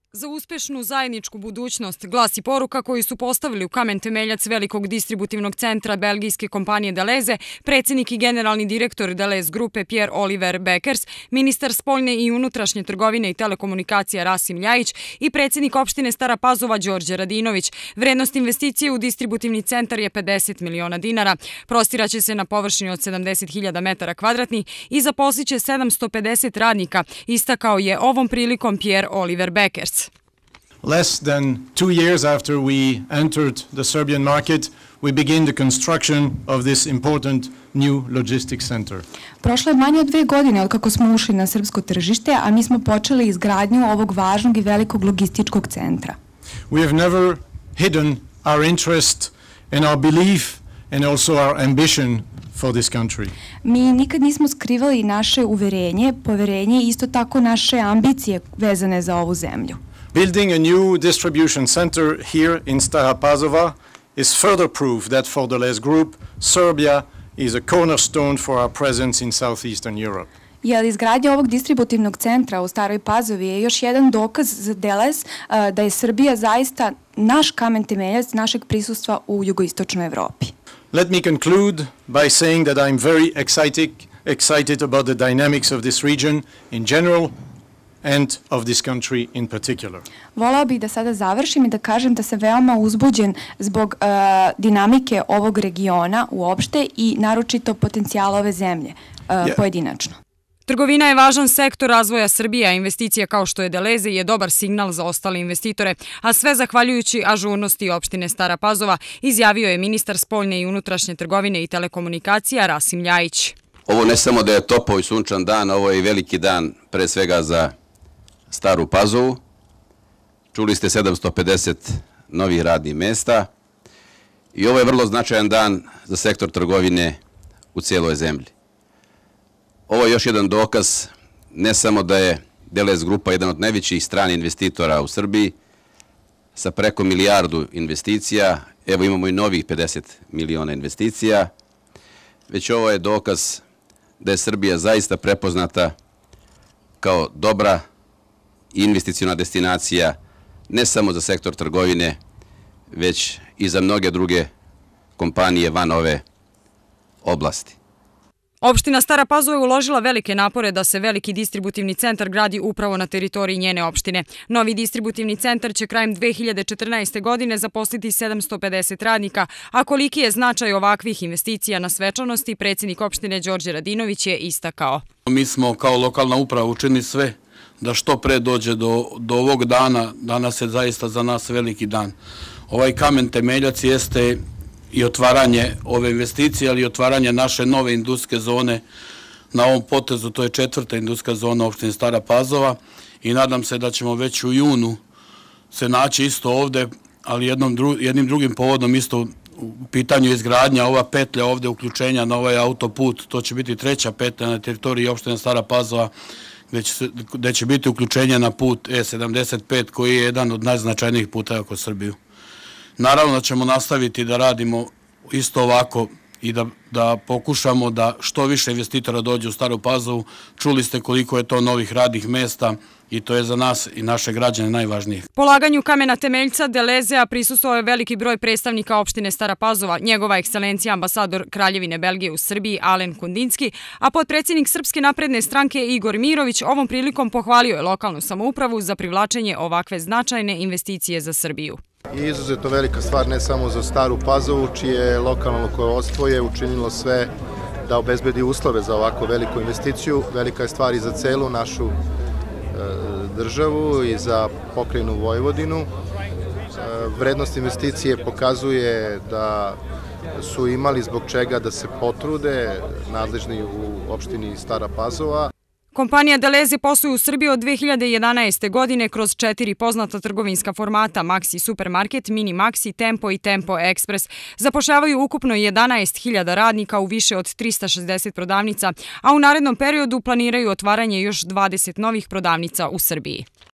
Za uspešnu zajedničku budućnost glasi poruka koju su postavili u kamen temeljac velikog distributivnog centra belgijske kompanije Deleze, predsjednik i generalni direktor Deleze grupe Pierre Oliver Beckers, ministar spoljne i unutrašnje trgovine i telekomunikacija Rasim Ljajić i predsjednik opštine Stara Pazova Đorđe Radinović. Vrednost investicije u distributivni centar je 50 miliona dinara. Prostiraće se na površini od 70.000 metara kvadratnih i zaposliće 750 radnika, istakao je ovom prilikom Pierre Oliver Beckers. Less than 2 years after we entered the Serbian market, we begin the construction of this important new logistics center. Prošlo je manje od 2 godine od kako smo ušli na srpsko tržište, a mi smo počeli izgradnju ovog važnog i velikog logističkog centra. We have never hidden our interest and our belief and also our ambition for this country. Mi nikad nismo skrivali naše uverenje, poverenje i isto tako naše ambicije vezane za ovu zemlju. Building a new distribution center here in Stara Pazova is further proof that for the Deleze Group, Serbia is a cornerstone for our presence in southeastern Europe. Jer izgradnja ovog distributivnog centra u Staroj Pazovi je još jedan dokaz za Deleze da je Srbija zaista naš kamen temeljac našeg prisustva u jugoistočnoj Evropi. Let me conclude by saying that I'm very excited about the dynamics of this region in general and of this country in particular. Volao bih da sada završim i da kažem da sam veoma uzbuđen zbog dinamike ovog regiona uopšte i naročito potencijala ove zemlje pojedinačno. Trgovina je važan sektor razvoja Srbije, a investicija kao što je Deleze je dobar signal za ostale investitore, a sve zahvaljujući ažurnosti opštine Stara Pazova, izjavio je ministar spoljne i unutrašnje trgovine i telekomunikacija Rasim Ljajić. Ovo ne samo da je topao i sunčan dan, ovo je i veliki dan pre svega za Staru Pazovu. Čuli ste 750 novih radnih mesta i ovo je vrlo značajan dan za sektor trgovine u cijeloj zemlji. Ovo je još jedan dokaz ne samo da je Deleze grupa jedan od najvećih stranih investitora u Srbiji sa preko milijardu investicija, evo imamo i novih 50 miliona investicija, već ovo je dokaz da je Srbija zaista prepoznata kao dobra investiciona destinacija ne samo za sektor trgovine, već i za mnoge druge kompanije van ove oblasti. Opština Stara Pazova je uložila velike napore da se veliki distributivni centar gradi upravo na teritoriji njene opštine. Novi distributivni centar će krajem 2014. godine zaposliti 750 radnika, a koliki je značaj ovakvih investicija na svečanosti, predsjednik opštine Đorđe Radinović je istakao. Mi smo kao lokalna uprava učinili sve da što pre dođe do ovog dana. Danas je zaista za nas veliki dan. Ovaj kamen temeljac jeste i otvaranje ove investicije, ali i otvaranje naše nove industrijske zone na ovom potezu, to je 4. industrijska zona opštine Stara Pazova i nadam se da ćemo već u junu se naći isto ovde, ali jednim drugim povodom isto u pitanju izgradnja ova petlja ovde uključenja na ovaj autoput, to će biti 3. petlja na teritoriji opštine Stara Pazova gde će biti uključenje na put E75 koji je jedan od najznačajnijih puteva kroz Srbiju. Naravno da ćemo nastaviti da radimo isto ovako i da pokušamo da što više investitora dođe u Staru Pazovu. Čuli ste koliko je to novih radnih mesta i to je za nas i naše građane najvažnije. Polaganju kamena temeljca Delezea prisustvovao je veliki broj predstavnika opštine Stara Pazova, njegova ekscelencija ambasador Kraljevine Belgije u Srbiji Alen Kundinski, a potpredsjednik Srpske napredne stranke Igor Mirović ovom prilikom pohvalio je lokalnu samoupravu za privlačenje ovakve značajne investicije za Srbiju. I izuzetno velika stvar ne samo za Staru Pazovu, čije lokalno rukovodstvo je učinilo sve da obezbedi uslove za ovako veliku investiciju. Velika je stvar i za celu našu državu i za pokrajinu Vojvodinu. Vrednost investicije pokazuje da su imali zbog čega da se potrude nadležni u opštini Stara Pazova. Kompanija Deleze posluje u Srbiji od 2011. godine kroz 4 poznata trgovinska formata Maxi Supermarket, Mini Maxi, Tempo i Tempo Express. Zapošljavaju ukupno 11.000 radnika u više od 360 prodavnica, a u narednom periodu planiraju otvaranje još 20 novih prodavnica u Srbiji.